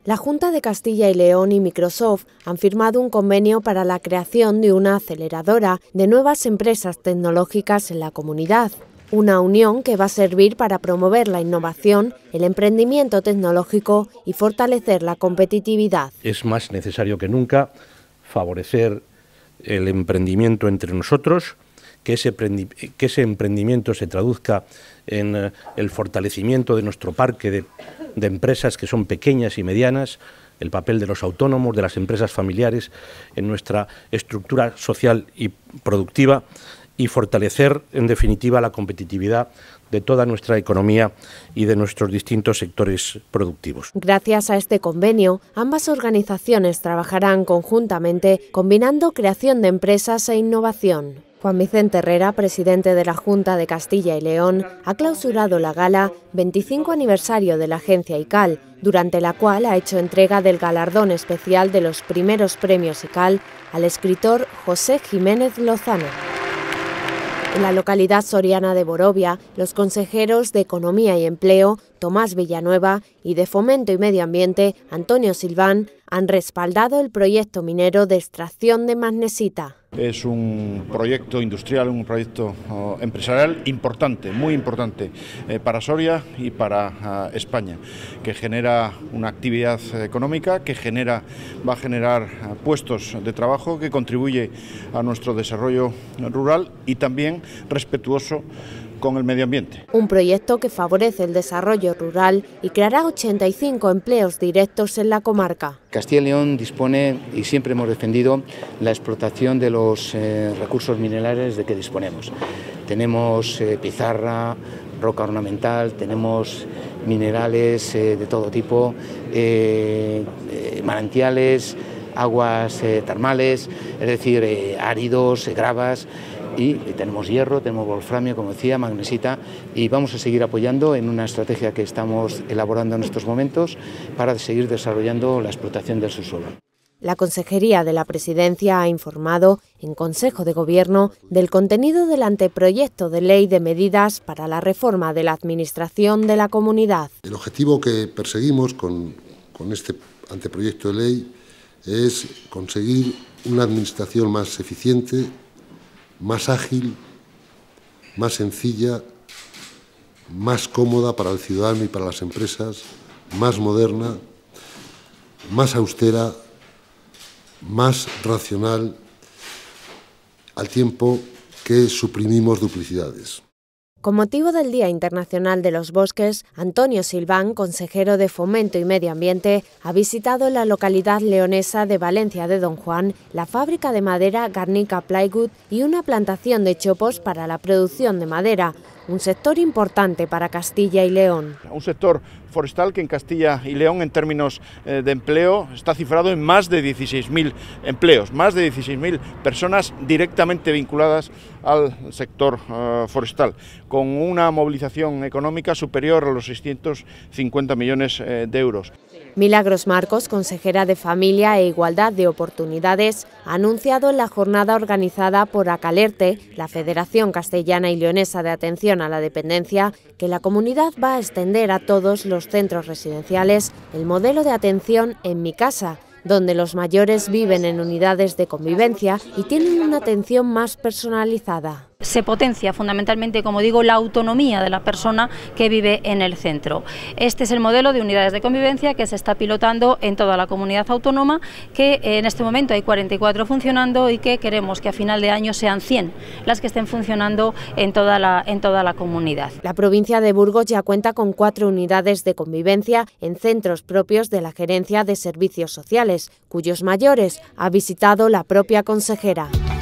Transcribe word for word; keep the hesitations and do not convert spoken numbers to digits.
La Junta de Castilla y León y Microsoft han firmado un convenio para la creación de una aceleradora de nuevas empresas tecnológicas en la comunidad. Una unión que va a servir para promover la innovación, el emprendimiento tecnológico y fortalecer la competitividad. Es más necesario que nunca favorecer el emprendimiento entre nosotros, que ese, que ese emprendimiento se traduzca en el fortalecimiento de nuestro parque de, de empresas que son pequeñas y medianas, el papel de los autónomos, de las empresas familiares en nuestra estructura social y productiva, y fortalecer, en definitiva, la competitividad de toda nuestra economía y de nuestros distintos sectores productivos. Gracias a este convenio, ambas organizaciones trabajarán conjuntamente combinando creación de empresas e innovación. Juan Vicente Herrera, presidente de la Junta de Castilla y León, ha clausurado la gala veinticinco aniversario de la agencia I C A L, durante la cual ha hecho entrega del galardón especial de los primeros premios I C A L al escritor José Jiménez Lozano. En la localidad soriana de Borovia, los consejeros de Economía y Empleo, Tomás Villanueva, y de Fomento y Medio Ambiente, Antonio Silván, han respaldado el proyecto minero de extracción de magnesita. Es un proyecto industrial, un proyecto uh, empresarial importante, muy importante eh, para Soria y para uh, España, que genera una actividad económica, que genera, va a generar uh, puestos de trabajo, que contribuye a nuestro desarrollo rural y también respetuoso con el medio ambiente. Un proyecto que favorece el desarrollo rural y creará ochenta y cinco empleos directos en la comarca. Castilla y León dispone, y siempre hemos defendido, la explotación de los eh, recursos minerales de que disponemos. Tenemos eh, pizarra, roca ornamental, tenemos minerales eh, de todo tipo, eh, eh, manantiales, aguas eh, termales, es decir, eh, áridos, eh, gravas. Y tenemos hierro, tenemos wolframio, como decía, magnesita, y vamos a seguir apoyando en una estrategia que estamos elaborando en estos momentos para seguir desarrollando la explotación del subsuelo. La Consejería de la Presidencia ha informado en Consejo de Gobierno del contenido del anteproyecto de ley de medidas para la reforma de la Administración de la Comunidad. El objetivo que perseguimos con, con este anteproyecto de ley es conseguir una administración más eficiente, más ágil, más sencilla, más cómoda para el ciudadano y para las empresas, más moderna, más austera, más racional, al tiempo que suprimimos duplicidades. Con motivo del Día Internacional de los Bosques, Antonio Silván, consejero de Fomento y Medio Ambiente, ha visitado la localidad leonesa de Valencia de Don Juan, la fábrica de madera Garnica Plywood y una plantación de chopos para la producción de madera, un sector importante para Castilla y León. Un sector forestal que en Castilla y León, en términos eh, de empleo, está cifrado en más de dieciséis mil empleos, más de dieciséis mil personas directamente vinculadas al sector eh, forestal, con una movilización económica superior a los seiscientos cincuenta millones eh, de euros. Milagros Marcos, consejera de Familia e Igualdad de Oportunidades, ha anunciado en la jornada organizada por Acalerte, la Federación Castellana y Leonesa de Atención a la Dependencia, que la comunidad va a extender a todos los centros residenciales el modelo de atención en mi casa, donde los mayores viven en unidades de convivencia y tienen una atención más personalizada. Se potencia fundamentalmente, como digo, la autonomía de la persona que vive en el centro. Este es el modelo de unidades de convivencia que se está pilotando en toda la comunidad autónoma, que en este momento hay cuarenta y cuatro funcionando y que queremos que a final de año sean cien las que estén funcionando en toda la, en toda la comunidad. La provincia de Burgos ya cuenta con cuatro unidades de convivencia en centros propios de la Gerencia de Servicios Sociales, cuyos mayores ha visitado la propia consejera.